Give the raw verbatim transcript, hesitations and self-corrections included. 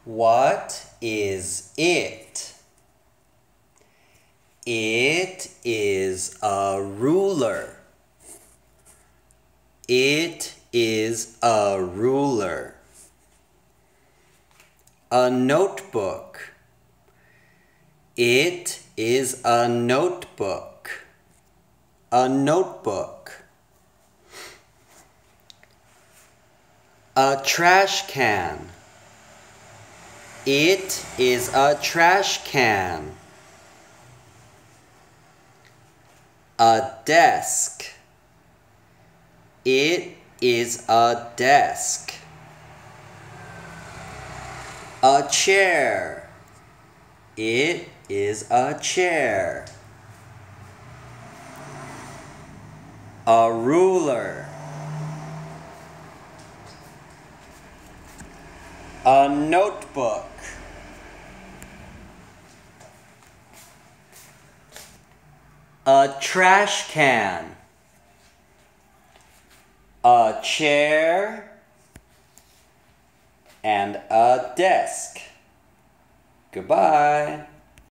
What is it? It is a ruler. It is a ruler. A notebook. It is a notebook. A notebook. A trash can. It is a trash can. A desk. It is a desk. A chair. It is a chair. A ruler. A notebook. A trash can. A chair. And a desk. Goodbye.